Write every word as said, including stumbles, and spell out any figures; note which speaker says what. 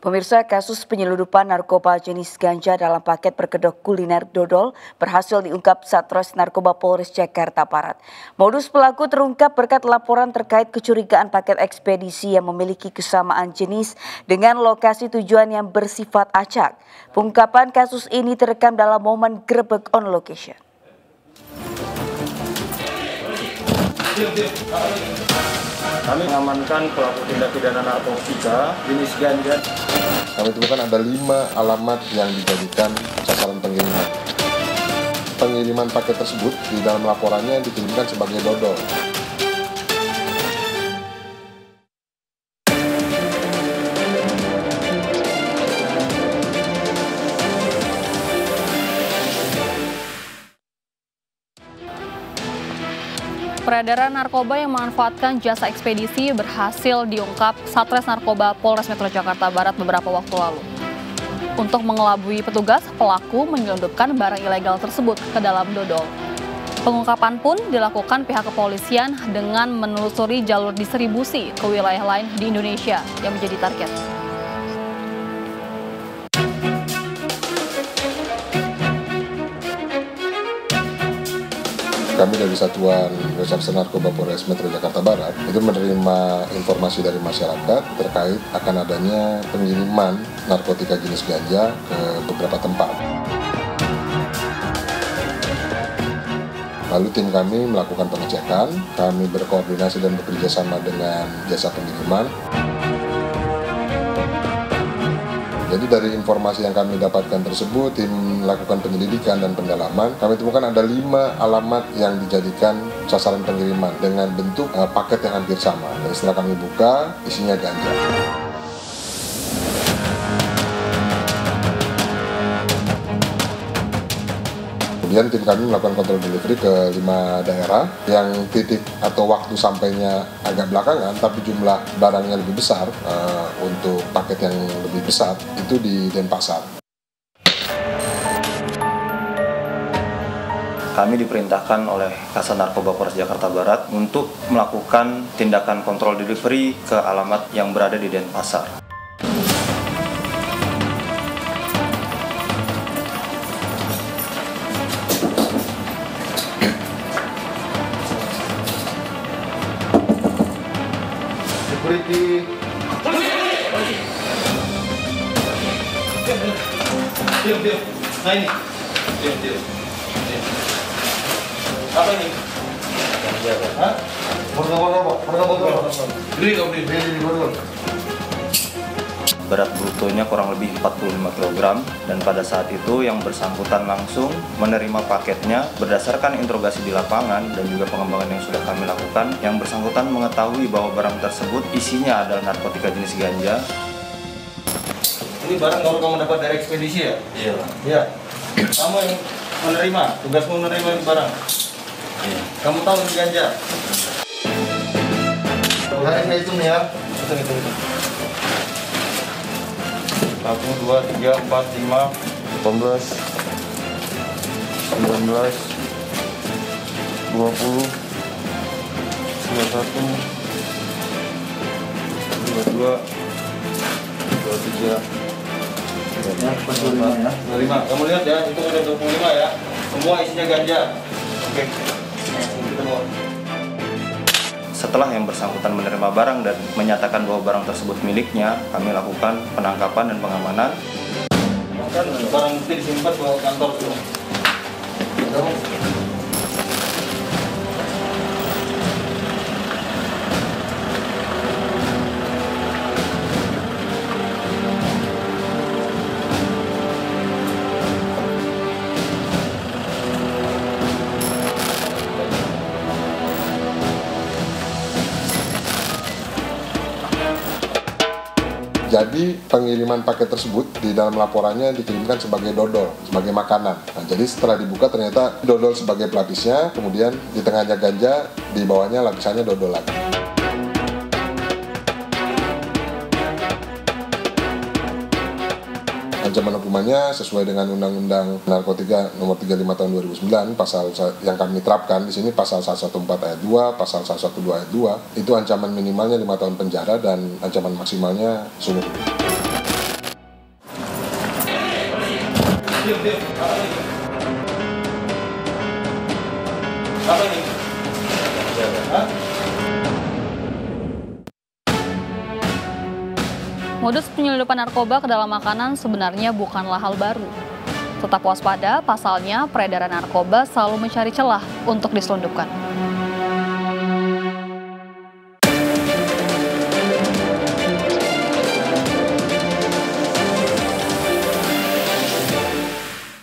Speaker 1: Pemirsa, kasus penyeludupan narkoba jenis ganja dalam paket berkedok kuliner dodol berhasil diungkap Satres Narkoba Polres Jakarta Barat. Modus pelaku terungkap berkat laporan terkait kecurigaan paket ekspedisi yang memiliki kesamaan jenis dengan lokasi tujuan yang bersifat acak. Pengungkapan kasus ini terekam dalam momen grebek on location.
Speaker 2: Kami mengamankan pelaku tindak pidana narkotika jenis ganja.
Speaker 3: Kami temukan ada lima alamat yang dijadikan sasaran pengiriman. Pengiriman paket tersebut di dalam laporannya dikirimkan sebagai dodol.
Speaker 4: Peredaran narkoba yang memanfaatkan jasa ekspedisi berhasil diungkap Satres Narkoba Polres Metro Jakarta Barat beberapa waktu lalu. Untuk mengelabui petugas, pelaku menyelundupkan barang ilegal tersebut ke dalam dodol. Pengungkapan pun dilakukan pihak kepolisian dengan menelusuri jalur distribusi ke wilayah lain di Indonesia yang menjadi target.
Speaker 3: Kami dari Satuan Reserse Narkoba Polres Metro Jakarta Barat itu menerima informasi dari masyarakat terkait akan adanya pengiriman narkotika jenis ganja ke beberapa tempat. Lalu tim kami melakukan pengecekan, kami berkoordinasi dan bekerja sama dengan jasa pengiriman. Jadi dari informasi yang kami dapatkan tersebut, tim melakukan penyelidikan dan pendalaman. Kami temukan ada lima alamat yang dijadikan sasaran pengiriman dengan bentuk uh, paket yang hampir sama. Dan setelah kami buka, isinya ganja. Kemudian tim kami melakukan kontrol delivery ke lima daerah yang titik atau waktu sampainya agak belakangan, tapi jumlah barangnya lebih besar uh, untuk paket yang lebih besar itu di Denpasar.
Speaker 2: Kami diperintahkan oleh Kasat Narkoba Polres Jakarta Barat untuk melakukan tindakan kontrol delivery ke alamat yang berada di Denpasar.
Speaker 3: Security.
Speaker 5: Diam, diam. Nah ini. Diam, diam. Apa ini? Hah? Botol-botol, botol-botol. Beli kau beli, beli botol.
Speaker 2: Berat brutonya kurang lebih empat puluh lima kilogram dan pada saat itu yang bersangkutan langsung menerima paketnya. Berdasarkan interogasi di lapangan dan juga pengembangan yang sudah kami lakukan, yang bersangkutan mengetahui bahwa barang tersebut isinya adalah narkotika jenis ganja.
Speaker 5: Ini barang kalau kamu dapat dari ekspedisi ya?
Speaker 2: Iya.
Speaker 5: Iya. Kamu yang menerima, tugasmu menerima ini barang.
Speaker 2: Iya.
Speaker 5: Kamu tahu ini ganja? Hari saya hitung ya. Hitung, hitung, hitung. Satu, dua, tiga, empat, lima, delapan belas, sembilan belas, dua puluh, dua puluh satu, dua puluh dua, dua puluh tiga, dua puluh lima ya. dua puluh lima. Kamu lihat ya, itu udah dua puluh lima ya. Semua isinya ganja. Oke. Kita bawa.
Speaker 2: Setelah yang bersangkutan menerima barang dan menyatakan bahwa barang tersebut miliknya, kami lakukan penangkapan dan pengamanan.
Speaker 5: Kan barang bukti disimpan bawa kantor tuh.
Speaker 3: Jadi pengiriman paket tersebut di dalam laporannya dikirimkan sebagai dodol, sebagai makanan. Nah, jadi setelah dibuka ternyata dodol sebagai pelapisnya, kemudian di tengahnya ganja, di bawahnya lapisannya dodol lagi. Ancaman hukumannya sesuai dengan Undang-Undang Narkotika Nomor tiga puluh lima Tahun dua ribu sembilan, pasal yang kami terapkan di sini pasal seratus empat belas ayat dua, pasal seratus dua belas ayat dua, itu ancaman minimalnya lima tahun penjara dan ancaman maksimalnya seumur hidup.
Speaker 5: Diam, diam. Apa ini? Apa ini? Hah?
Speaker 4: Modus penyelundupan narkoba ke dalam makanan sebenarnya bukanlah hal baru. Tetap waspada, pasalnya peredaran narkoba selalu mencari celah untuk diselundupkan.